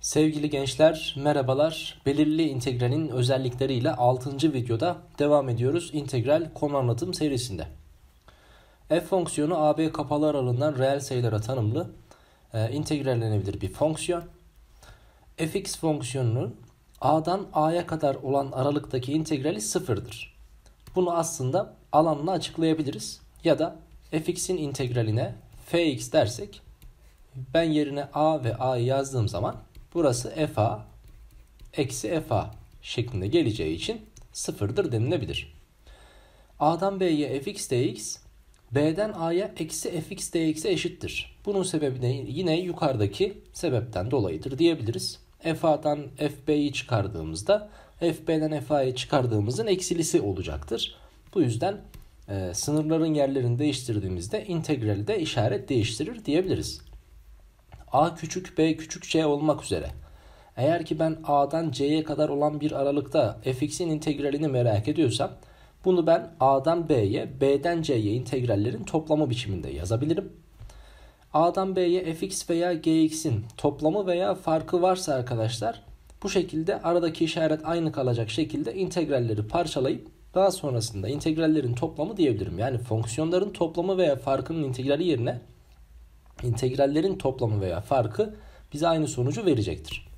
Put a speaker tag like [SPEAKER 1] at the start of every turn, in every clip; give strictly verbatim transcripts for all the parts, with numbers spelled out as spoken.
[SPEAKER 1] Sevgili gençler, merhabalar. Belirli integralin özellikleriyle altıncı videoda devam ediyoruz integral konu anlatım serisinde. F fonksiyonu A B kapalı aralığından reel sayılara tanımlı, e, integrallenebilir bir fonksiyon. Fx fonksiyonunun A'dan A'ya kadar olan aralıktaki integrali sıfırdır. Bunu aslında alanla açıklayabiliriz. Ya da fx'in integraline fx dersek, ben yerine a ve a'yı yazdığım zaman burası fa eksi fa şeklinde geleceği için sıfırdır denilebilir. A'dan B'ye fx dx, B'den A'ya eksi fx dx'e eşittir. Bunun sebebi de yine yukarıdaki sebepten dolayıdır diyebiliriz. Fa'dan fb'yi çıkardığımızda fb'den fa'yı çıkardığımızın eksilisi olacaktır. Bu yüzden e, sınırların yerlerini değiştirdiğimizde integrali de işaret değiştirir diyebiliriz. A küçük b küçük c olmak üzere. Eğer ki ben A'dan C'ye kadar olan bir aralıkta fx'in integralini merak ediyorsam, bunu ben A'dan B'ye, B'den C'ye integrallerin toplamı biçiminde yazabilirim. A'dan B'ye fx veya gx'in toplamı veya farkı varsa arkadaşlar, bu şekilde aradaki işaret aynı kalacak şekilde integralleri parçalayıp daha sonrasında integrallerin toplamı diyebilirim. Yani fonksiyonların toplamı veya farkının integrali yerine integrallerin toplamı veya farkı bize aynı sonucu verecektir.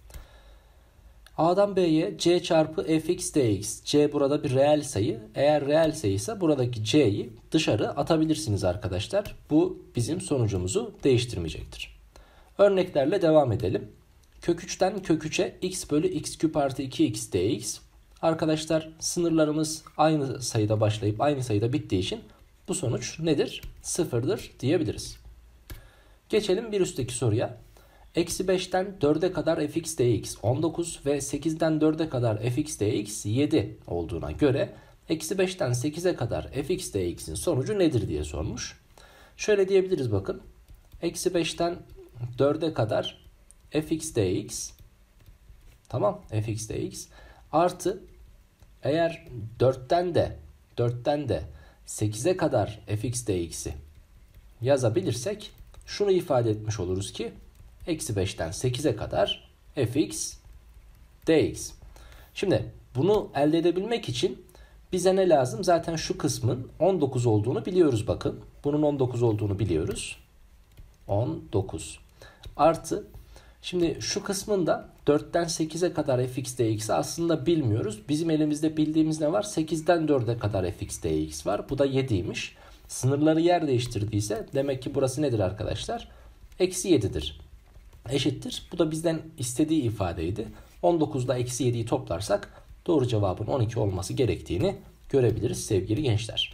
[SPEAKER 1] A'dan B'ye c çarpı fx dx. C burada bir reel sayı. Eğer reel sayıysa buradaki c'yi dışarı atabilirsiniz arkadaşlar. Bu bizim sonucumuzu değiştirmeyecektir. Örneklerle devam edelim. Kök üçten kök üçe x bölü x küp artı iki x dx. Arkadaşlar sınırlarımız aynı sayıda başlayıp aynı sayıda bittiği için bu sonuç nedir? Sıfırdır diyebiliriz. Geçelim bir üstteki soruya. Eksi beşten dörde kadar fx dx on dokuz ve sekizden dörde kadar fx dx yedi olduğuna göre eksi beşten sekize kadar fx dx'in sonucu nedir diye sormuş. Şöyle diyebiliriz bakın. Eksi beşten dörde kadar fx dx, tamam, fx dx artı eğer dörtten de dörtten de sekize kadar fx dx'i yazabilirsek şunu ifade etmiş oluruz ki eksi beşten sekize kadar fx dx. Şimdi bunu elde edebilmek için bize ne lazım? Zaten şu kısmın on dokuz olduğunu biliyoruz bakın. Bunun on dokuz olduğunu biliyoruz. on dokuz. Artı şimdi şu kısmında dörtten sekize kadar fx dx'i aslında bilmiyoruz. Bizim elimizde bildiğimiz ne var? sekizden dörde kadar fx dx var. Bu da yediymiş. Sınırları yer değiştirdiyse demek ki burası nedir arkadaşlar? Eksi yedidir. Eşittir. Bu da bizden istediği ifadeydi. on dokuzda eksi yediyi toplarsak doğru cevabın on iki olması gerektiğini görebiliriz sevgili gençler.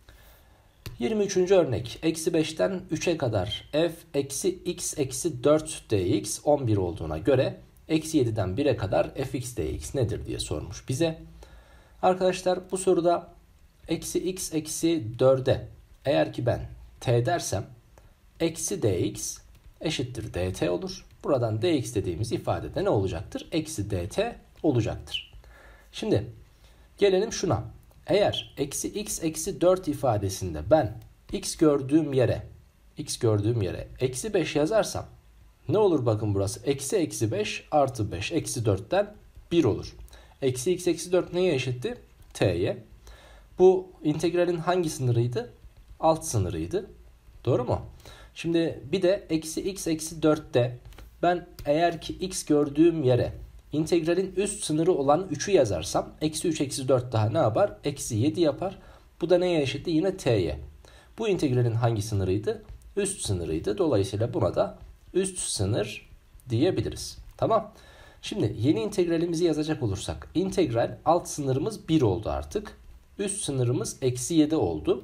[SPEAKER 1] yirmi üçüncü örnek. Eksi beşten üçe kadar f eksi x eksi dört dx on bir olduğuna göre eksi yediden bire kadar fx dx nedir diye sormuş bize. Arkadaşlar bu soruda eksi x eksi dörde eğer ki ben t dersem eksi dx eşittir dt olur. Buradan dx dediğimiz ifadede ne olacaktır? Eksi dt olacaktır. Şimdi gelelim şuna. Eğer eksi x eksi dört ifadesinde ben x gördüğüm yere x gördüğüm yere eksi beş yazarsam ne olur bakın burası? Eksi eksi beş artı beş eksi dörtten bir olur. Eksi x eksi dört neye eşitti? T'ye. Bu integralin hangi sınırıydı? Alt sınırıydı. Doğru mu? Şimdi bir de eksi x eksi dörtte ben eğer ki x gördüğüm yere integralin üst sınırı olan üçü yazarsam eksi üç eksi dört daha ne yapar? Eksi yedi yapar. Bu da neye eşitti? Yine t'ye. Bu integralin hangi sınırıydı? Üst sınırıydı. Dolayısıyla buna da üst sınır diyebiliriz. Tamam. Şimdi yeni integralimizi yazacak olursak integral alt sınırımız bir oldu artık. Üst sınırımız eksi yedi oldu.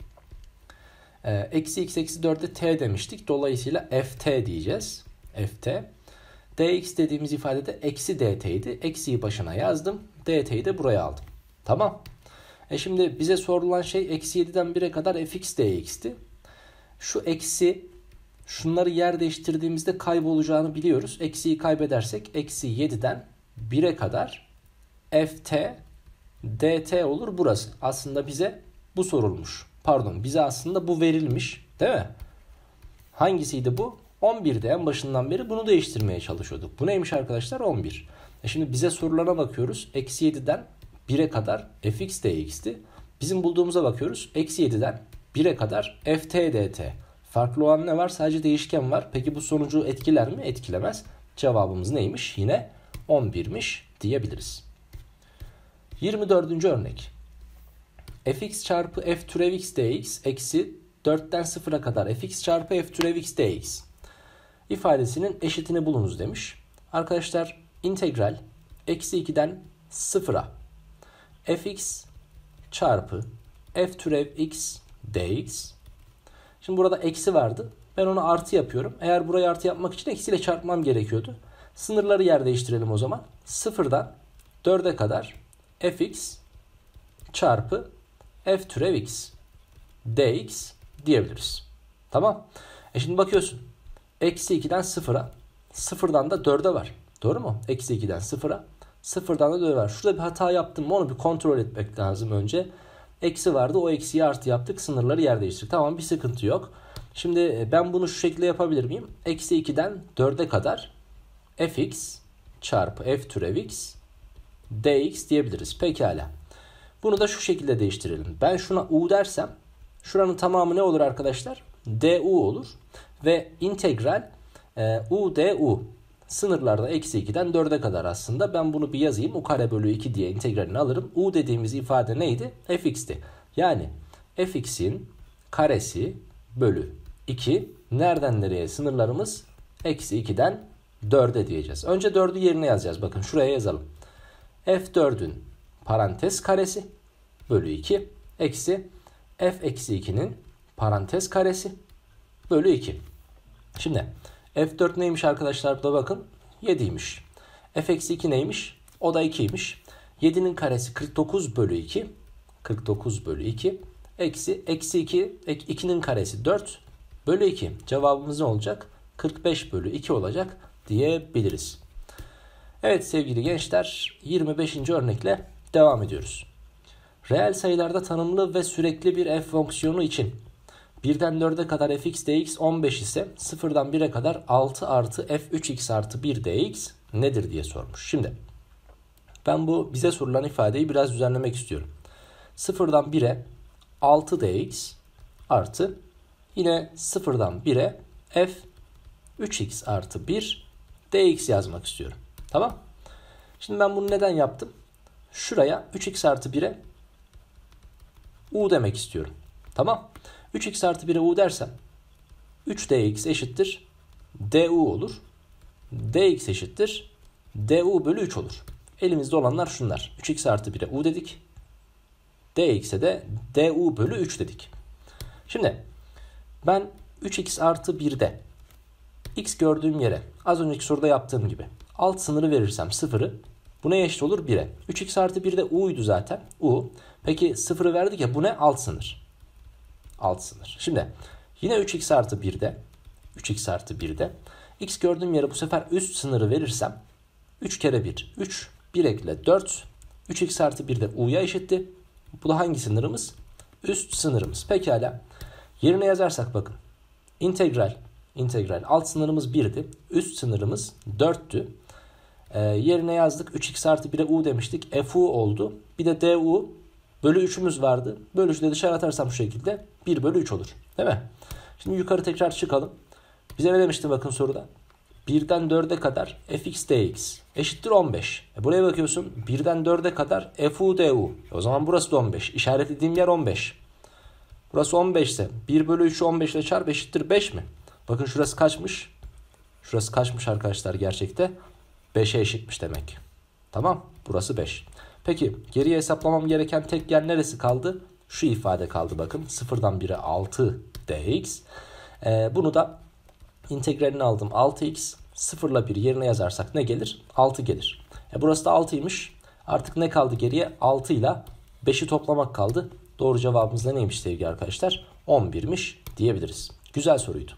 [SPEAKER 1] Eksi x eksi dörde t demiştik. Dolayısıyla ft diyeceğiz. Ft. Dx dediğimiz ifadede eksi dt idi. Eksiyi başına yazdım. Dt'yi de buraya aldım. Tamam. E şimdi bize sorulan şey eksi yediden bire kadar fx dx'ti. Şu eksi şunları yer değiştirdiğimizde kaybolacağını biliyoruz. Eksiyi kaybedersek eksi yediden bire kadar ft dt olur burası. Aslında bize bu sorulmuş. Pardon, bize aslında bu verilmiş, değil mi? Hangisiydi bu? on birde en başından beri bunu değiştirmeye çalışıyorduk. Bu neymiş arkadaşlar? on bir. E şimdi bize sorulana bakıyoruz. Eksi yediden bire kadar fx dx'ti. Bizim bulduğumuza bakıyoruz. Eksi yediden bire kadar ft dt. Farklı olan ne var? Sadece değişken var. Peki bu sonucu etkiler mi? Etkilemez. Cevabımız neymiş? Yine on birmiş diyebiliriz. yirmi dördüncü örnek. Fx çarpı f türev x dx eksi dörtten sıfıra kadar fx çarpı f türev x dx ifadesinin eşitini bulunuz demiş. Arkadaşlar integral eksi ikiden sıfıra fx çarpı f türev x dx. Şimdi burada eksi vardı. Ben onu artı yapıyorum. Eğer burayı artı yapmak için eksiyle çarpmam gerekiyordu. Sınırları yer değiştirelim o zaman. sıfırdan dörde kadar fx çarpı f türev x dx diyebiliriz. Tamam. E şimdi bakıyorsun. Eksi ikiden sıfıra. Sıfırdan da dörde var. Doğru mu? Eksi ikiden sıfıra. Sıfırdan da dörde var. Şurada bir hata yaptım mı onu bir kontrol etmek lazım önce. Eksi vardı. O eksiyi artı yaptık. Sınırları yer değiştirdik. Tamam, bir sıkıntı yok. Şimdi ben bunu şu şekilde yapabilir miyim? Eksi ikiden dörde kadar fx çarpı f türev x dx diyebiliriz. Pekala. Bunu da şu şekilde değiştirelim. Ben şuna u dersem şuranın tamamı ne olur arkadaşlar? Du olur. Ve integral e, u du. Sınırlarda eksi ikiden dörde kadar aslında. Ben bunu bir yazayım. U kare bölü iki diye integralini alırım. U dediğimiz ifade neydi? Fx'ti. Yani fx'in karesi bölü iki. Nereden nereye sınırlarımız? Eksi ikiden dörde diyeceğiz. Önce dördü yerine yazacağız. Bakın şuraya yazalım. f dördün parantez karesi bölü iki. Eksi f eksi ikinin parantez karesi bölü iki. Şimdi f dört neymiş arkadaşlar? Burada bakın yediymiş. F eksi iki neymiş? O da ikiymiş. yedinin karesi kırk dokuz bölü iki. kırk dokuz bölü iki. Eksi eksi iki. ikinin karesi dört bölü iki. Cevabımız ne olacak? kırk beş bölü iki olacak diyebiliriz. Evet sevgili gençler, yirmi beşinci örnekle devam ediyoruz. Reel sayılarda tanımlı ve sürekli bir f fonksiyonu için birden dörde kadar fx dx on beş ise sıfırdan bire kadar altı artı f üç x artı bir dx nedir diye sormuş. Şimdi ben bu bize sorulan ifadeyi biraz düzenlemek istiyorum. sıfırdan bire altı dx artı yine sıfırdan bire f üç x artı bir dx yazmak istiyorum. Tamam. Şimdi ben bunu neden yaptım? Şuraya üç x artı bire u demek istiyorum. Tamam. üç x artı bire u dersem üç dx eşittir du olur. Dx eşittir du bölü üç olur. Elimizde olanlar şunlar. üç x artı bire u dedik. Dx'e de du bölü üç dedik. Şimdi ben üç x artı birde x gördüğüm yere az önceki soruda yaptığım gibi alt sınırı verirsem sıfırı, bu neye eşit olur? bire. üç x artı birde u'ydu zaten. U. Peki sıfırı verdik ya, bu ne? Alt sınır. Alt sınır. Şimdi yine üç x artı birde üç x artı birde x gördüğüm yere bu sefer üst sınırı verirsem üç kere bir üç, bir ekle dört, üç x artı birde u'ya eşitti. Bu da hangi sınırımız? Üst sınırımız. Pekala. Yerine yazarsak bakın. İntegral. İntegral. Alt sınırımız birdi. Üst sınırımız dörttü. Ee, yerine yazdık. üç x artı bire u demiştik. Fu oldu. Bir de du bölü üçümüz vardı. Bölü üçü de dışarı atarsam şu şekilde bir bölü üç olur. Değil mi? Şimdi yukarı tekrar çıkalım. Bize ne demişti bakın soruda? birden dörde kadar fx dx eşittir on beş. E buraya bakıyorsun. birden dörde kadar fu du. E o zaman burası da on beş. İşaretlediğim yer on beş. Burası on beş ise bir bölü üçü on beş ile çarp eşittir beş mi? Bakın şurası kaçmış? Şurası kaçmış arkadaşlar gerçekte? beşe eşitmiş demek. Tamam. Burası beş. Peki geriye hesaplamam gereken tek yer neresi kaldı? Şu ifade kaldı bakın. sıfırdan bire altı dx. Ee, bunu da integralini aldım. altı x. sıfır ile bir yerine yazarsak ne gelir? altı gelir. E burası da altıymış. Artık ne kaldı geriye? altı ile beşi toplamak kaldı. Doğru cevabımız da neymiş sevgili arkadaşlar? on birmiş diyebiliriz. Güzel soruydu.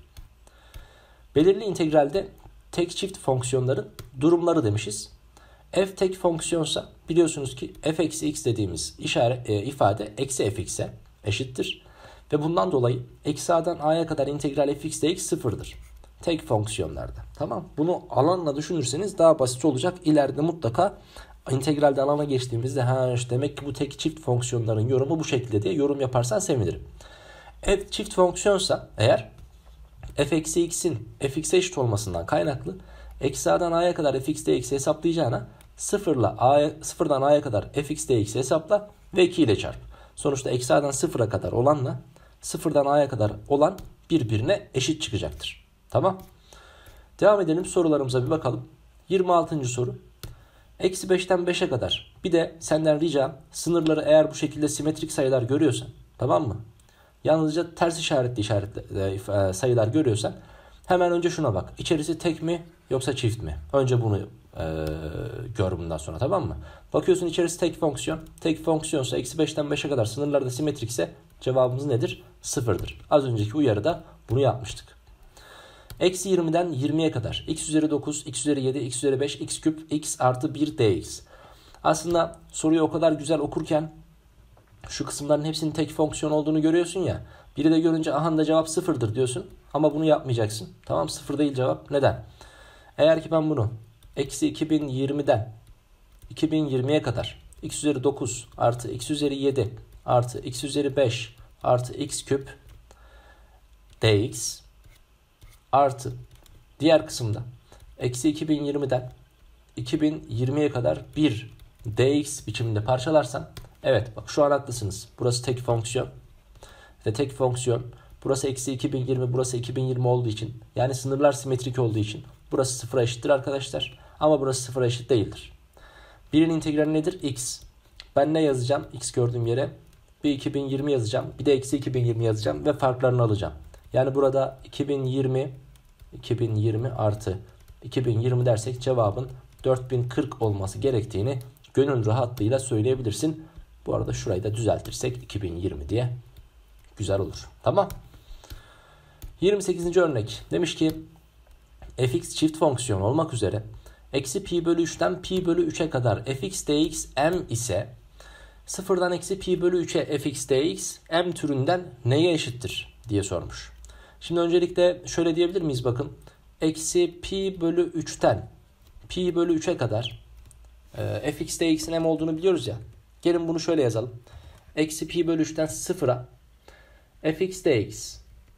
[SPEAKER 1] Belirli integralde tek çift fonksiyonların durumları demişiz. F tek fonksiyonsa biliyorsunuz ki f eksi x dediğimiz işaret, e, ifade eksi fx'e eşittir. Ve bundan dolayı eksi a'dan a'ya kadar integral fx dx sıfırdır. tek fonksiyonlarda. Tamam. Bunu alanla düşünürseniz daha basit olacak. İleride mutlaka integralde alana geçtiğimizde ha işte demek ki bu tek çift fonksiyonların yorumu bu şekilde diye yorum yaparsan sevinirim. F çift fonksiyonsa eğer f eksi x'in fx'e eşit olmasından kaynaklı eksi a'dan a'ya kadar fx dx'i hesaplayacağına sıfırla a'ya, sıfırdan a'ya kadar fx dx'i hesapla ve iki ile çarp. Sonuçta eksi a'dan sıfıra kadar olanla sıfırdan a'ya kadar olan birbirine eşit çıkacaktır. Tamam. Devam edelim, sorularımıza bir bakalım. yirmi altıncı soru. Eksi beşten beşe kadar. Bir de senden ricam, sınırları eğer bu şekilde simetrik sayılar görüyorsan, tamam mı? Yalnızca ters işaretli işaretli sayılar görüyorsan hemen önce şuna bak. İçerisi tek mi yoksa çift mi? Önce bunu e, gör bundan sonra, tamam mı? Bakıyorsun içerisi tek fonksiyon. Tek fonksiyonsa eksi beşten beşe kadar sınırları da simetrikse cevabımız nedir? Sıfırdır. Az önceki uyarıda bunu yapmıştık. Eksi yirmiden yirmiye kadar. X üzeri dokuz, x üzeri yedi, x üzeri beş, x küp, x artı bir dx. Aslında soruyu o kadar güzel okurken şu kısımların hepsinin tek fonksiyon olduğunu görüyorsun ya. Biri de görünce aha da cevap sıfırdır diyorsun. Ama bunu yapmayacaksın. Tamam, sıfır değil cevap. Neden? Eğer ki ben bunu eksi iki bin yirmiden iki bin yirmiye kadar x üzeri dokuz artı x üzeri yedi artı x üzeri beş artı x küp dx artı diğer kısımda eksi iki bin yirmiden iki bin yirmiye kadar bir dx biçiminde parçalarsam, evet bak şu an haklısınız. Burası tek fonksiyon ve tek fonksiyon. Burası eksi iki bin yirmi, burası iki bin yirmi olduğu için, yani sınırlar simetrik olduğu için burası sıfıra eşittir arkadaşlar. Ama burası sıfıra eşit değildir. Birin integrali nedir? X. Ben ne yazacağım? X gördüğüm yere bir iki bin yirmi yazacağım. Bir de eksi iki bin yirmi yazacağım ve farklarını alacağım. Yani burada iki bin yirmi iki bin yirmi artı iki bin yirmi dersek cevabın dört bin kırk olması gerektiğini gönül rahatlığıyla söyleyebilirsin. Bu arada şurayı da düzeltirsek iki bin yirmi diye güzel olur. Tamam. yirmi sekizinci örnek. Demiş ki fx çift fonksiyon olmak üzere eksi pi bölü üçten pi bölü üçe kadar fx dx m ise sıfırdan eksi pi bölü üçe fx dx m türünden neye eşittir diye sormuş. Şimdi öncelikle şöyle diyebilir miyiz? Bakın. Eksi pi bölü üçten pi bölü üçe kadar e, fx dx'in m olduğunu biliyoruz ya. Gelin bunu şöyle yazalım. Eksi pi bölü üçten sıfıra fx dx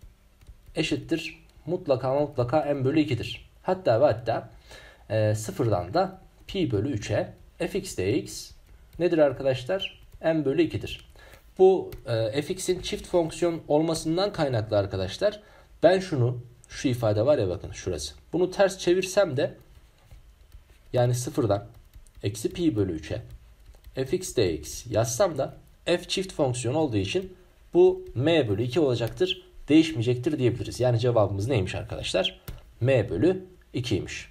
[SPEAKER 1] eşittir mutlaka mutlaka m bölü iki'dir. Hatta ve hatta e, sıfırdan da pi bölü üçe fx dx nedir arkadaşlar? M bölü iki'dir. Bu e, fx'in çift fonksiyon olmasından kaynaklı arkadaşlar. Ben şunu, şu ifade var ya bakın şurası. Bunu ters çevirsem de, yani sıfırdan eksi pi bölü üçe fx dx yazsam da f çift fonksiyon olduğu için bu m bölü iki olacaktır. Değişmeyecektir diyebiliriz. Yani cevabımız neymiş arkadaşlar? M bölü iki'ymiş.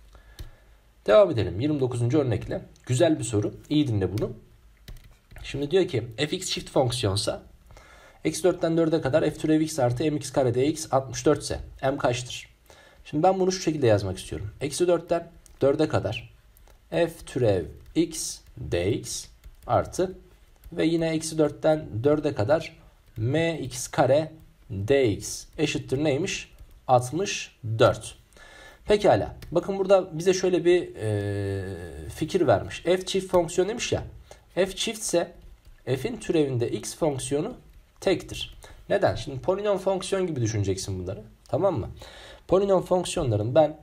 [SPEAKER 1] Devam edelim yirmi dokuzuncu örnekle. Güzel bir soru. İyi dinle bunu. Şimdi diyor ki fx çift fonksiyonsa eksi dörtten dörde kadar f türev x artı mx kare dx altmış dört ise m kaçtır? Şimdi ben bunu şu şekilde yazmak istiyorum. Eksi dörtten dörde kadar f türev x dx artı ve yine eksi dörtten dörde kadar mx kare dx eşittir neymiş? altmış dört. Pekala. Bakın burada bize şöyle bir e, fikir vermiş. F çift fonksiyon demiş ya. F çiftse f'in türevinde x fonksiyonu tektir. Neden? Şimdi polinom fonksiyon gibi düşüneceksin bunları. Tamam mı? Polinom fonksiyonların ben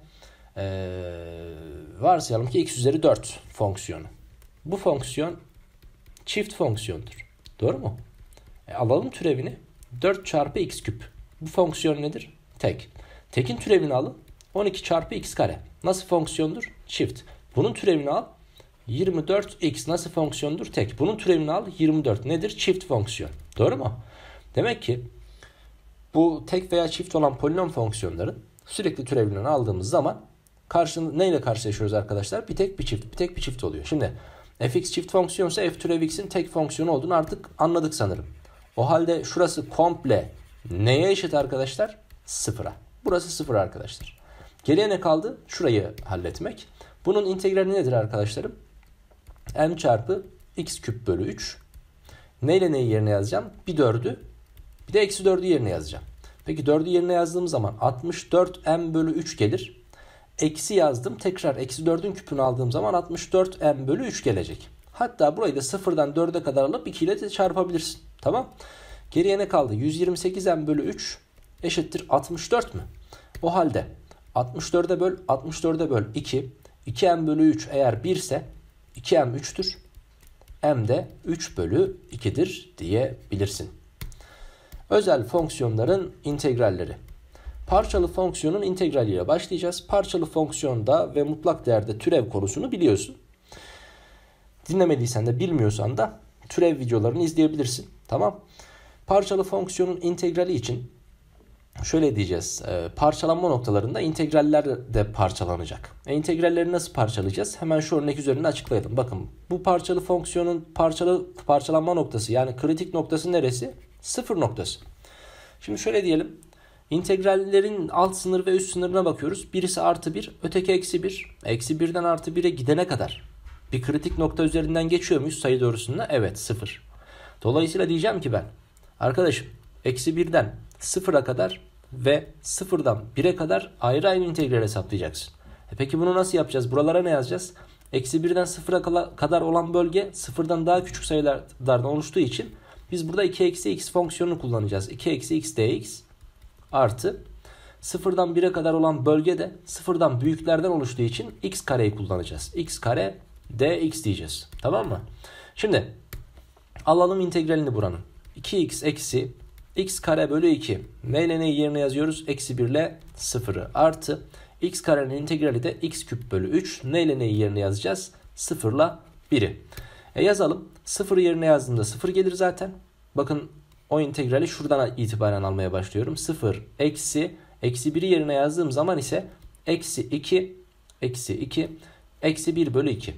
[SPEAKER 1] ee, varsayalım ki x üzeri dört fonksiyonu. Bu fonksiyon çift fonksiyondur. Doğru mu? E, alalım türevini. dört çarpı x küp. Bu fonksiyon nedir? Tek. Tekin türevini alın. on iki çarpı x kare. Nasıl fonksiyondur? Çift. Bunun türevini al. yirmi dört x nasıl fonksiyondur? Tek. Bunun türevini al. yirmi dört nedir? Çift fonksiyon. Doğru mu? Demek ki bu tek veya çift olan polinom fonksiyonların sürekli türevlerini aldığımız zaman karşında neyle karşılaşıyoruz arkadaşlar? Bir tek bir çift. Bir tek bir çift oluyor. Şimdi fx çift fonksiyonsa f türev x'in tek fonksiyonu olduğunu artık anladık sanırım. O halde şurası komple neye eşit arkadaşlar? Sıfıra. Burası sıfır arkadaşlar. Geriye ne kaldı? Şurayı halletmek. Bunun integrali nedir arkadaşlarım? M çarpı x küp bölü üç. Neyle neyi yerine yazacağım? Bir dördü bir de eksi dördü yerine yazacağım. Peki dördü yerine yazdığım zaman altmış dört m bölü üç gelir. Eksi yazdım. Tekrar eksi dördün küpünü aldığım zaman altmış dört m bölü üç gelecek. Hatta burayı da sıfırdan dörde kadar alıp iki ile de çarpabilirsin. Tamam. Geriye ne kaldı? yüz yirmi sekiz m bölü üç eşittir altmış dört mü? O halde altmış dörde böl, altmış dörde böl iki. iki m bölü üç eğer bir ise iki m üçtür. M de üç bölü iki'dir diyebilirsin. Özel fonksiyonların integralleri. Parçalı fonksiyonun integraliyle başlayacağız. Parçalı fonksiyonda ve mutlak değerde türev konusunu biliyorsun. Dinlemediysen de bilmiyorsan da türev videolarını izleyebilirsin. Tamam. Parçalı fonksiyonun integrali için şöyle diyeceğiz. E, parçalanma noktalarında integraller de parçalanacak. E, integralleri nasıl parçalayacağız? Hemen şu örnek üzerinde açıklayalım. Bakın bu parçalı fonksiyonun parçalı parçalanma noktası yani kritik noktası neresi? Sıfır noktası. Şimdi şöyle diyelim. İntegrallerin alt sınır ve üst sınırına bakıyoruz. Birisi artı bir, öteki eksi bir. Eksi birden artı bire gidene kadar bir kritik nokta üzerinden geçiyor muyuz sayı doğrusunda? Evet, sıfır. Dolayısıyla diyeceğim ki ben, arkadaşım eksi birden sıfıra kadar ve sıfırdan bire kadar ayrı ayrı integral hesaplayacaksın. E peki bunu nasıl yapacağız? Buralara ne yazacağız? Eksi birden sıfıra kadar olan bölge sıfırdan daha küçük sayılardan oluştuğu için biz burada iki eksi x fonksiyonunu kullanacağız. iki eksi x dx artı sıfırdan bire kadar olan bölge de sıfırdan büyüklerden oluştuğu için x kareyi kullanacağız. X kare dx diyeceğiz. Tamam mı? Şimdi alalım integralini buranın. iki x eksi x kare bölü iki. Ne ile neyi yerine yazıyoruz? Eksi bir ile sıfırı artı x karenin integrali de x küp bölü üç. Ne ile neyi yerine yazacağız? sıfır ile biri. E yazalım. sıfırı yerine yazdığımda sıfır gelir zaten. Bakın o integrali şuradan itibaren almaya başlıyorum. sıfır eksi eksi biri yerine yazdığım zaman ise eksi iki eksi iki eksi bir bölü iki.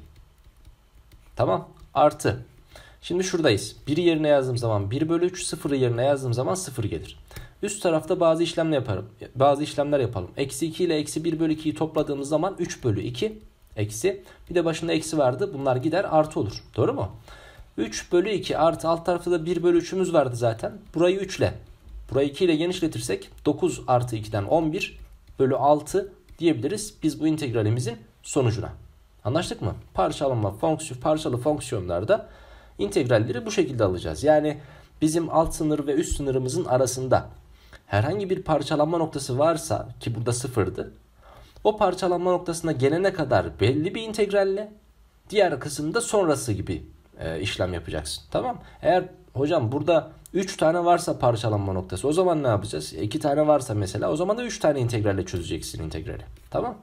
[SPEAKER 1] Tamam. Artı. Şimdi şuradayız. biri yerine yazdığım zaman bir bölü üç, sıfırı yerine yazdığım zaman sıfır gelir. Üst tarafta bazı işlemler yaparım. Bazı işlemler yapalım. Eksi iki ile eksi bir bölü iki'yi topladığımız zaman üç bölü iki eksi. Bir de başında eksi vardı. Bunlar gider artı olur. Doğru mu? üç bölü iki artı alt tarafta da bir bölü üç'ümüz vardı zaten. Burayı üç ile, burayı iki ile genişletirsek dokuz artı iki'den on bir bölü altı diyebiliriz biz bu integralimizin sonucuna. Anlaştık mı? Parçalama fonksiyon, parçalı fonksiyonlarda integralleri bu şekilde alacağız. Yani bizim alt sınır ve üst sınırımızın arasında herhangi bir parçalanma noktası varsa ki burada sıfırdı. O parçalanma noktasına gelene kadar belli bir integralle, diğer kısımda sonrası gibi e, işlem yapacaksın. Tamam? Eğer hocam burada üç tane varsa parçalanma noktası, o zaman ne yapacağız? iki tane varsa mesela, o zaman da üç tane integralle çözeceksin integrali. Tamam?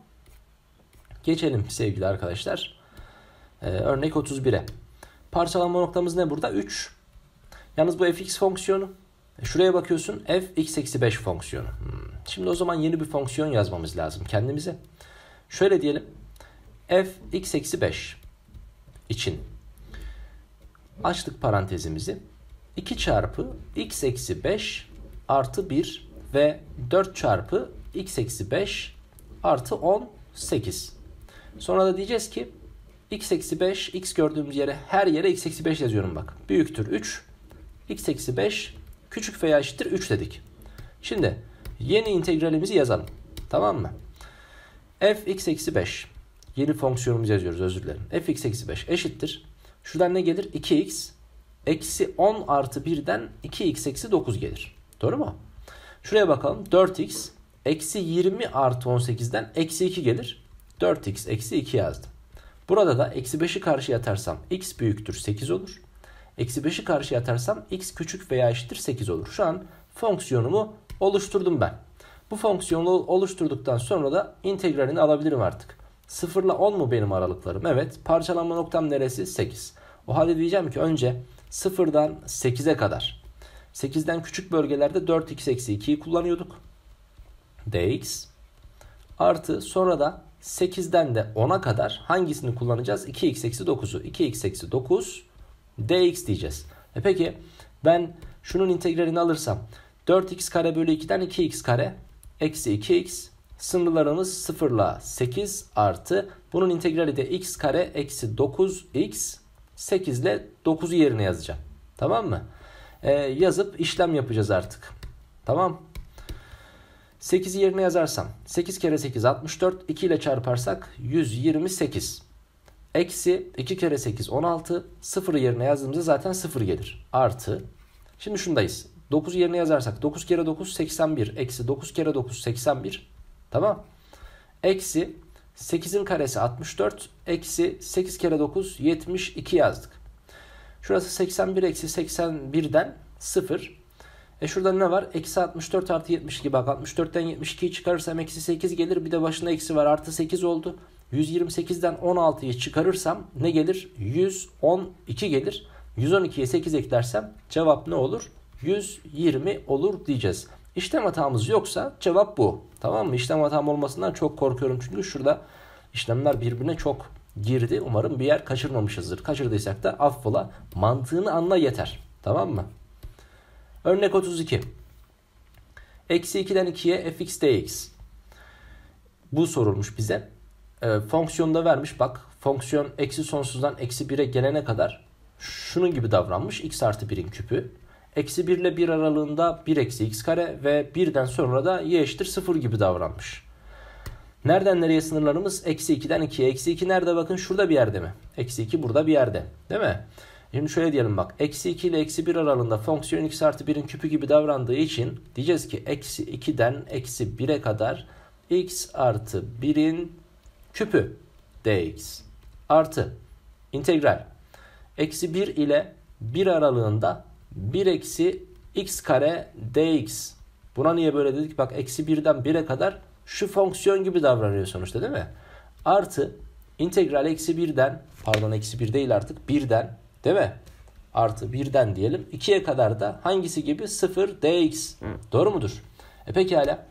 [SPEAKER 1] Geçelim sevgili arkadaşlar. Ee, örnek otuz bir'e. Parçalanma noktamız ne burada? üç. Yalnız bu fx fonksiyonu. Şuraya bakıyorsun, f x eksi beş fonksiyonu. Hmm. Şimdi o zaman yeni bir fonksiyon yazmamız lazım kendimize. Şöyle diyelim. F x eksi beş için açtık parantezimizi. iki çarpı x eksi beş artı bir ve dört çarpı x eksi beş artı on sekiz. Sonra da diyeceğiz ki x eksi beş, x gördüğümüz yere, her yere x eksi beş yazıyorum bak. Büyüktür üç. X eksi beş küçük veya eşittir üç dedik. Şimdi yeni integralimizi yazalım. Tamam mı? F x eksi beş. Yeni fonksiyonumuzu yazıyoruz, özür dilerim. F x eksi beş eşittir. Şuradan ne gelir? iki x eksi on artı bir'den iki x eksi dokuz gelir. Doğru mu? Şuraya bakalım. dört x eksi yirmi artı on sekiz'den eksi iki gelir. dört x eksi iki yazdım. Burada da eksi beşi karşıya atarsam x büyüktür sekiz olur. Eksi beşi karşıya atarsam x küçük veya eşittir sekiz olur. Şu an fonksiyonumu oluşturdum ben. Bu fonksiyonu oluşturduktan sonra da integralini alabilirim artık. sıfır ile on mu benim aralıklarım? Evet. Parçalanma noktam neresi? sekiz. O halde diyeceğim ki önce sıfırdan sekiz'e kadar. sekiz'den küçük bölgelerde dört x eksi iki'yi kullanıyorduk. Dx. Artı sonra da sekiz'den de on'a kadar hangisini kullanacağız? iki x eksi dokuz'u. iki x eksi dokuz dx diyeceğiz. E peki ben şunun integralini alırsam dört x kare bölü iki'den iki x kare eksi iki x, sınırlarımız sıfır ile sekiz artı bunun integrali de x kare eksi dokuz x, sekiz ile dokuz'u yerine yazacağım. Tamam mı? Ee, yazıp işlem yapacağız artık. Tamam. sekizi yerine yazarsam sekiz kere sekiz altmış dört. iki ile çarparsak yüz yirmi sekiz. Eksi iki kere sekiz on altı. sıfırı yerine yazdığımızda zaten sıfır gelir. Artı. Şimdi şundayız. dokuz yerine yazarsak dokuz kere dokuz seksen bir. Eksi dokuz kere dokuz seksen bir. Tamam. Eksi sekizin karesi altmış dört. Eksi sekiz kere dokuz yetmiş iki yazdık. Şurası seksen bir eksi seksen birden sıfır. E şurada ne var? Eksi altmış dört artı yetmiş iki. Bak altmış dörtten yetmiş ikiyi çıkarırsam eksi sekiz gelir. Bir de başında eksi var. Artı sekiz oldu. yüz yirmi sekizden on altıyı çıkarırsam ne gelir? yüz on iki gelir. yüz on ikiye sekiz eklersem cevap ne olur? yüz yirmi olur diyeceğiz. İşlem hatamız yoksa cevap bu. Tamam mı? İşlem hatam olmasından çok korkuyorum. Çünkü şurada işlemler birbirine çok girdi. Umarım bir yer kaçırmamışızdır. Kaçırdıysak da affola. Mantığını anla yeter. Tamam mı? Örnek otuz iki. Eksi ikiden ikiye fx dx. Bu sorulmuş bize. E, fonksiyonda vermiş. Bak fonksiyon eksi sonsuzdan eksi bire gelene kadar şunun gibi davranmış. X artı birin küpü. Eksi bir ile bir aralığında bir eksi x kare ve birden sonra da y eşittir sıfır gibi davranmış. Nereden nereye sınırlarımız? Eksi ikiden ikiye. Eksi iki nerede? Bakın şurada bir yerde mi? Eksi iki burada bir yerde. Değil mi? Şimdi şöyle diyelim bak. Eksi iki ile eksi bir aralığında fonksiyon x artı birin küpü gibi davrandığı için diyeceğiz ki eksi ikiden eksi bire kadar x artı birin küpü dx artı integral eksi bir ile bir aralığında bir eksi x kare dx. Buna niye böyle dedik? Bak eksi birden bire kadar şu fonksiyon gibi davranıyor sonuçta değil mi? Artı integral eksi birden pardon eksi bir değil artık birden değil mi? Artı birden diyelim. ikiye kadar da hangisi gibi? sıfır dx. Hı. Doğru mudur? E pekala.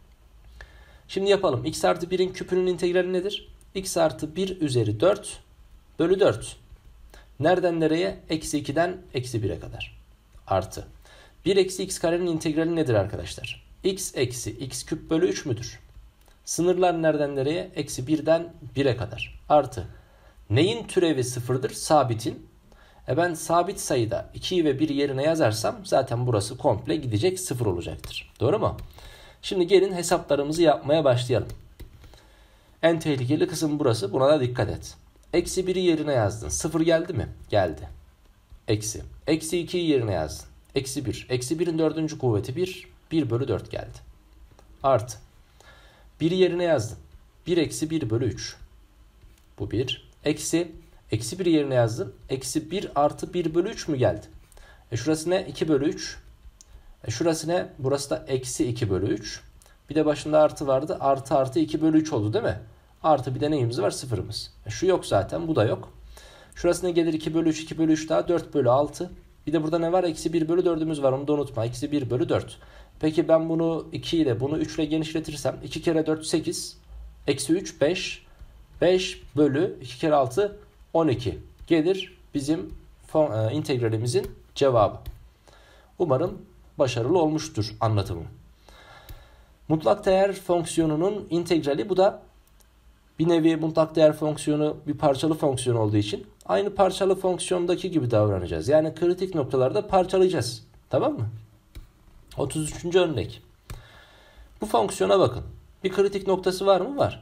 [SPEAKER 1] Şimdi yapalım. X artı birin küpünün integrali nedir? X artı bir üzeri dört bölü dört. Nereden nereye? Eksi ikiden eksi bire kadar. Artı. bir eksi x karenin integrali nedir arkadaşlar? X eksi x küp bölü üç müdür? Sınırlar nereden nereye? Eksi birden bire kadar. Artı. Neyin türevi sıfırdır? Sabitin. E ben sabit sayıda ikiyi ve biri yerine yazarsam zaten burası komple gidecek sıfır olacaktır. Doğru mu? Şimdi gelin hesaplarımızı yapmaya başlayalım. En tehlikeli kısım burası. Buna da dikkat et. Eksi biri yerine yazdın. sıfır geldi mi? Geldi. Eksi. Eksi ikiyi yerine yazdın. Eksi bir. Eksi birin dördüncü kuvveti bir. bir bölü dört geldi. Artı. biri yerine yazdın. bir eksi bir bölü üç. Bu bir. Eksi. Eksi biri yerine yazdın. Eksi bir artı bir bölü üç mü geldi? E şurası ne? iki bölü üç. E şurası ne? Burası da eksi iki bölü üç. Bir de başında artı vardı. Artı artı iki bölü üç oldu değil mi? Artı bir de neyimiz var? Sıfırımız. E şu yok zaten. Bu da yok. Şurası ne gelir? iki bölü üç. iki bölü üç daha dört bölü altı. Bir de burada ne var? Eksi bir bölü dördümüz var. Onu da unutma. Eksi bir bölü dört. Peki ben bunu iki ile bunu üç ile genişletirsem iki kere dört sekiz. Eksi üç beş. beş bölü iki kere altı on iki. Gelir bizim fon, e, integralimizin cevabı. Umarım başarılı olmuştur anlatımım. Mutlak değer fonksiyonunun integrali bu da bir nevi mutlak değer fonksiyonu bir parçalı fonksiyon olduğu için aynı parçalı fonksiyondaki gibi davranacağız. Yani kritik noktalarda parçalayacağız. Tamam mı? otuz üçüncü örnek. Bu fonksiyona bakın. Bir kritik noktası var mı? Var.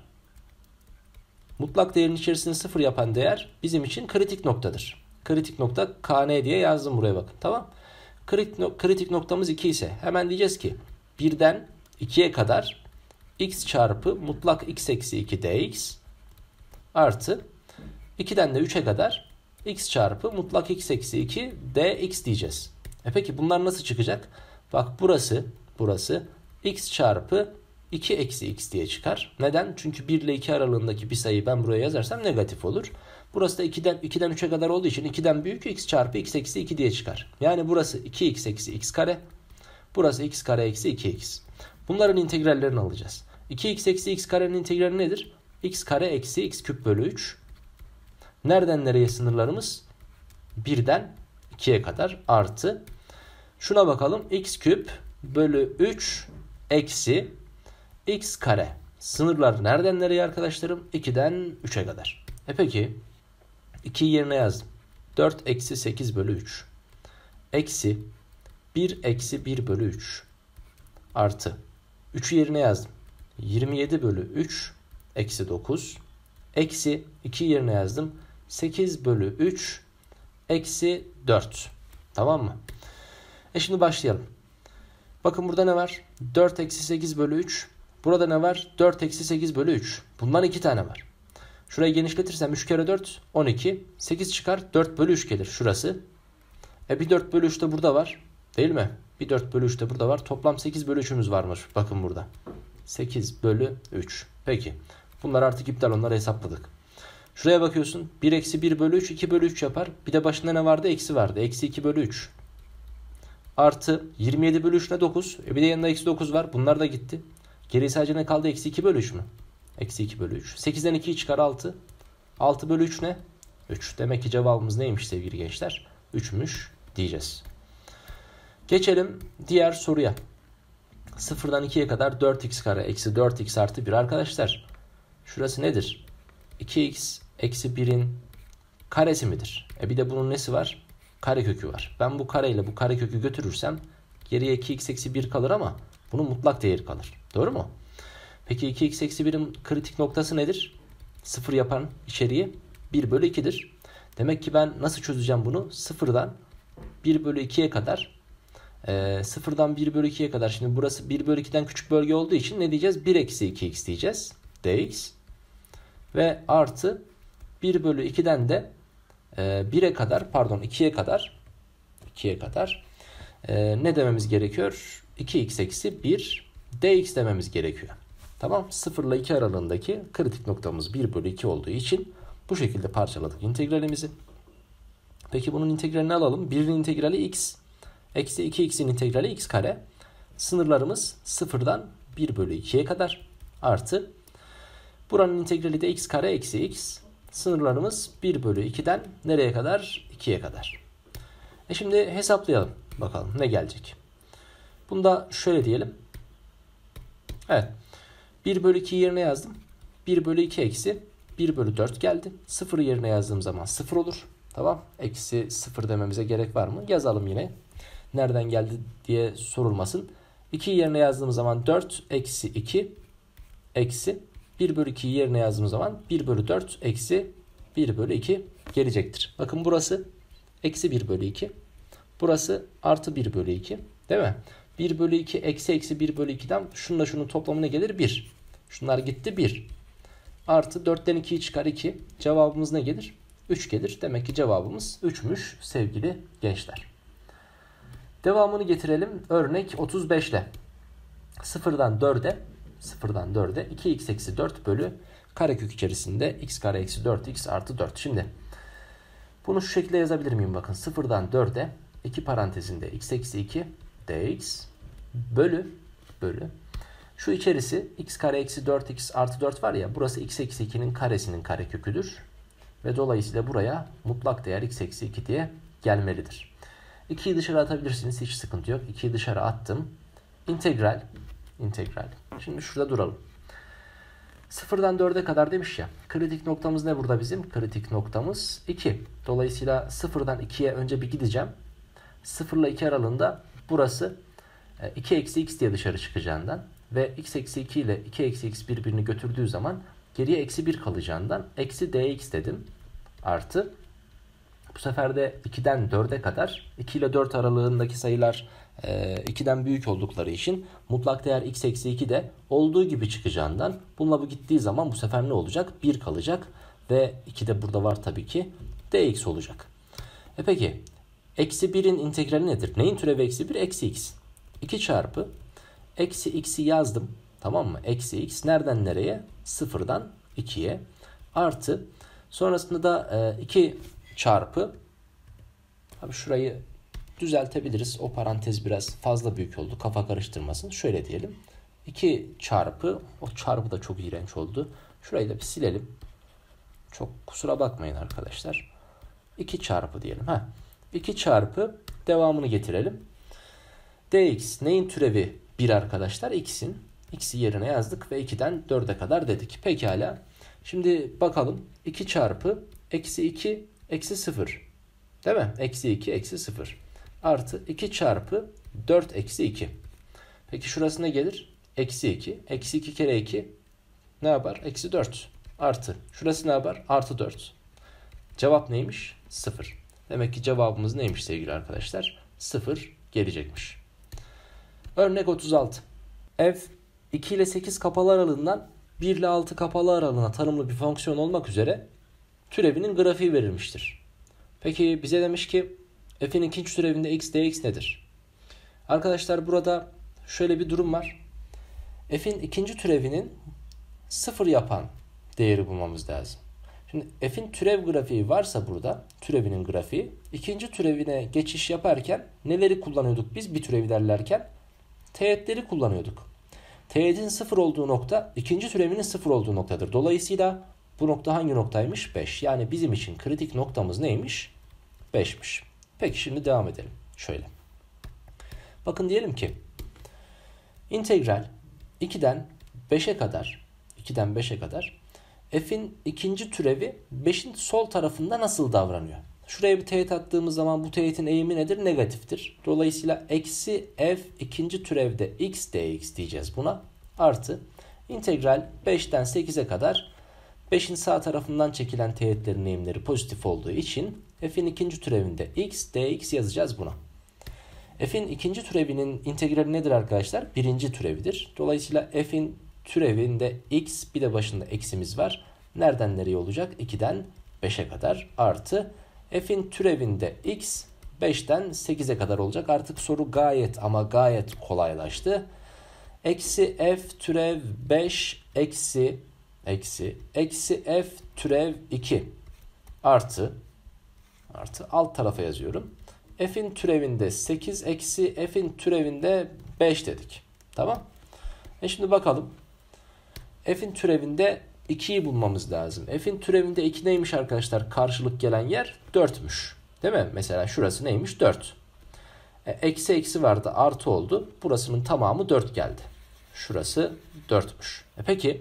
[SPEAKER 1] Mutlak değerin içerisini sıfır yapan değer bizim için kritik noktadır. Kritik nokta K N diye yazdım buraya bakın. Tamam. Kritik, kritik noktamız iki ise hemen diyeceğiz ki birden ikiye kadar x çarpı mutlak x eksi iki dx artı ikiden de üçe kadar x çarpı mutlak x eksi iki dx diyeceğiz. E peki bunlar nasıl çıkacak? Bak burası burası x çarpı iki eksi x diye çıkar. Neden? Çünkü bir ile iki aralığındaki bir sayıyı ben buraya yazarsam negatif olur. Burası da ikiden, ikiden üçe kadar olduğu için ikiden büyük x çarpı x eksi iki diye çıkar. Yani burası iki x eksi x kare. Burası x kare eksi iki x. Bunların integrallerini alacağız. iki x eksi x karenin integrali nedir? X kare eksi x küp bölü üç. Nereden nereye sınırlarımız? birden ikiye kadar artı. Şuna bakalım. X küp bölü üç eksi x kare. Sınırlar nereden nereye arkadaşlarım? ikiden üçe kadar. E peki ikiyi yerine yazdım. dört eksi sekiz bölü üç. Eksi bir eksi bir bölü üç. Artı. üçü yerine yazdım. yirmi yedi bölü üç eksi dokuz. Eksi iki yerine yazdım. sekiz bölü üç eksi dört. Tamam mı? E şimdi başlayalım. Bakın burada ne var? dört eksi sekiz bölü üç. Burada ne var? dört eksi sekiz bölü üç. Bundan iki tane var. Şurayı genişletirsem üç kere dört on iki. sekiz çıkar, dört bölü üç gelir şurası. E bir dört bölü üç de burada var. Değil mi? Bir dört bölü üç de burada var. Toplam sekiz bölü üçümüz varmış. Bakın burada. sekiz bölü üç. Peki. Bunlar artık iptal, onları hesapladık. Şuraya bakıyorsun. bir eksi bir bölü üç iki bölü üç yapar. Bir de başında ne vardı? Eksi vardı. Eksi iki bölü üç. Artı yirmi yedi bölü üç ne? dokuz. E bir de yanında eksi dokuz var. Bunlar da gitti. Geriye sadece ne kaldı? Eksi iki bölü üç mü? Eksi iki bölü üç. sekizden ikiyi çıkar altı. altı bölü üç ne? üç. Demek ki cevabımız neymiş sevgili gençler? üçmüş diyeceğiz. Geçelim diğer soruya. sıfırdan ikiye kadar dört x kare eksi dört x artı bir. Arkadaşlar şurası nedir? iki x eksi birin karesi midir? E bir de bunun nesi var? Karekökü var. Ben bu kareyle bu karekökü götürürsem geriye iki x eksi bir kalır ama bunun mutlak değeri kalır. Doğru mu? Peki iki x eksi birin kritik noktası nedir? sıfır yapan içeriği bir bölü iki'dir. Demek ki ben nasıl çözeceğim bunu? sıfırdan bir bölü iki'ye kadar e, sıfırdan bir bölü iki'ye kadar. Şimdi burası bir bölü iki'den küçük bölge olduğu için ne diyeceğiz? bir eksi iki x diyeceğiz. Dx. Ve artı bir bölü iki'den de e, bir'e kadar pardon iki'ye kadar iki'ye kadar e, ne dememiz gerekiyor? iki x eksi bir dx dememiz gerekiyor. Tamam. sıfır ile iki aralığındaki kritik noktamız bir bölü iki olduğu için bu şekilde parçaladık integralimizi. Peki bunun integralini alalım. bir'in integrali x. Eksi iki x'in integrali x kare. Sınırlarımız sıfırdan bir bölü iki'ye kadar. Artı. Buranın integrali de x kare eksi x. Sınırlarımız bir bölü iki'den nereye kadar? iki'ye kadar. E şimdi hesaplayalım. Bakalım ne gelecek. Bunda şöyle diyelim. Evet. bir bölü iki yerine yazdım. bir bölü iki eksi bir bölü dört geldi. sıfır'ı yerine yazdığım zaman sıfır olur. Tamam. Eksi sıfır dememize gerek var mı? Yazalım yine. Nereden geldi diye sorulmasın. iki'yi yerine yazdığım zaman dört eksi iki eksi bir bölü iki'yi yerine yazdığım zaman bir bölü dört eksi bir bölü iki gelecektir. Bakın burası eksi bir bölü iki. Burası artı bir bölü iki. Değil mi? bir bölü iki eksi eksi bir bölü iki'den şununla şunun toplamı ne gelir? bir. Şunlar gitti bir. Artı dört'ten iki'yi çıkar iki. Cevabımız ne gelir? üç gelir. Demek ki cevabımız üç'müş sevgili gençler. Devamını getirelim. Örnek otuz beş ile. sıfırdan dört'e sıfırdan dört'e iki x eksi dört bölü karekök içerisinde x kare eksi dört x artı dört. Şimdi bunu şu şekilde yazabilir miyim? Bakın sıfırdan dört'e iki parantezinde x eksi iki dx bölü bölü şu içerisi x kare eksi dört x artı dört var ya, burası x eksi iki'nin karesinin kareköküdür. Ve dolayısıyla buraya mutlak değer x eksi iki diye gelmelidir. iki'yi dışarı atabilirsiniz. Hiç sıkıntı yok. iki'yi dışarı attım. İntegral. İntegral. Şimdi şurada duralım. sıfırdan dört'e kadar demiş ya. Kritik noktamız ne burada bizim? Kritik noktamız iki. Dolayısıyla sıfırdan iki'ye önce bir gideceğim. sıfır ile iki aralığında burası iki eksi x diye dışarı çıkacağından ve x eksi iki ile iki eksi x birbirini götürdüğü zaman geriye eksi bir kalacağından eksi dx dedim. Artı bu sefer de iki'den dört'e kadar iki ile dört aralığındaki sayılar iki'den büyük oldukları için mutlak değer x eksi iki de olduğu gibi çıkacağından bununla bu gittiği zaman bu sefer ne olacak? bir kalacak ve iki de burada var tabii ki, dx olacak. E peki eksi bir'in integrali nedir? Neyin türevi eksi bir? Eksi x. iki çarpı eksi x'i yazdım. Tamam mı? Eksi x nereden nereye? sıfırdan iki'ye. Artı sonrasında da iki çarpı, abi şurayı düzeltebiliriz. O parantez biraz fazla büyük oldu. Kafa karıştırmasın. Şöyle diyelim. iki çarpı, o çarpı da çok iğrenç oldu. Şurayı da bir silelim. Çok kusura bakmayın arkadaşlar. iki çarpı diyelim. Ha. iki çarpı devamını getirelim. Dx neyin türevi? bir arkadaşlar. X'in. X'i yerine yazdık ve iki'den dört'e kadar dedik. Pekala. Şimdi bakalım. iki çarpı eksi iki eksi sıfır. Değil mi? Eksi iki eksi sıfır. Artı iki çarpı dört eksi iki. Peki şurası ne gelir? Eksi iki. Eksi iki kere iki ne yapar? Eksi dört. Artı. Şurası ne yapar? Artı dört. Cevap neymiş? sıfır. Demek ki cevabımız neymiş sevgili arkadaşlar? sıfır gelecekmiş. Örnek otuz altı. F iki ile sekiz kapalı aralığından bir ile altı kapalı aralığına tanımlı bir fonksiyon olmak üzere türevinin grafiği verilmiştir. Peki bize demiş ki f'in ikinci türevinde x dx nedir? Arkadaşlar burada şöyle bir durum var. F'in ikinci türevinin sıfır yapan değeri bulmamız lazım. Şimdi f'in türev grafiği varsa burada, türevinin grafiği, ikinci türevine geçiş yaparken neleri kullanıyorduk biz bir türev ilerlerken? Teğetleri kullanıyorduk. Teğetin sıfır olduğu nokta ikinci türevinin sıfır olduğu noktadır. Dolayısıyla bu nokta hangi noktaymış? beş. Yani bizim için kritik noktamız neymiş? beşmiş. Peki şimdi devam edelim. Şöyle. Bakın diyelim ki integral iki'den beşe kadar iki'den beşe kadar f'in ikinci türevi beşin sol tarafında nasıl davranıyor? Şuraya bir teğet attığımız zaman bu teğetin eğimi nedir? Negatiftir. Dolayısıyla eksi f ikinci türevde x dx diyeceğiz buna. Artı integral beşten sekize kadar beşin sağ tarafından çekilen teğetlerin eğimleri pozitif olduğu için f'in ikinci türevinde x dx yazacağız buna. F'in ikinci türevinin integrali nedir arkadaşlar? Birinci türevidir. Dolayısıyla f'in türevinde x, bir de başında eksimiz var. Nereden nereye olacak? iki'den beşe kadar artı f'in türevinde x beşten sekize kadar olacak. Artık soru gayet ama gayet kolaylaştı. Eksi f türev beş eksi eksi eksi f türev iki artı artı alt tarafa yazıyorum. F'in türevinde sekiz eksi f'in türevinde beş dedik. Tamam. E şimdi bakalım. F'in türevinde iki'yi bulmamız lazım. F'in türevinde iki neymiş arkadaşlar? Karşılık gelen yer dört'müş. Değil mi? Mesela şurası neymiş? dört. E, eksi eksi vardı. Artı oldu. Burasının tamamı dört geldi. Şurası dört'müş. E peki.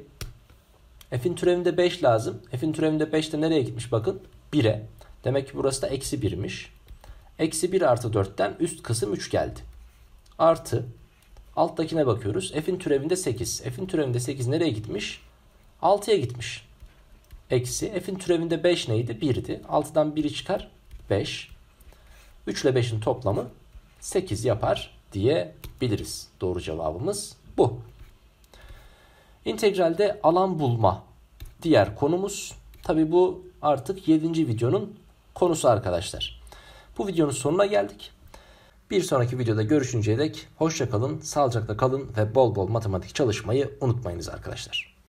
[SPEAKER 1] F'in türevinde beş lazım. F'in türevinde beş de nereye gitmiş? Bakın. bir'e. Demek ki burası da eksi bir'miş. Eksi bir artı dört'ten üst kısım üç geldi. Artı. Alttakine bakıyoruz. F'in türevinde sekiz. F'in türevinde sekiz nereye gitmiş? altı'ya gitmiş. Eksi. F'in türevinde beş neydi? bir'di. altı'dan bir'i çıkar. beş. üç ile beş'in toplamı sekiz yapar diyebiliriz. Doğru cevabımız bu. İntegralde alan bulma diğer konumuz. Tabi bu artık yedinci videonun konusu arkadaşlar. Bu videonun sonuna geldik. Bir sonraki videoda görüşünceye dek hoşça kalın, sağlıcakla kalın ve bol bol matematik çalışmayı unutmayınız arkadaşlar.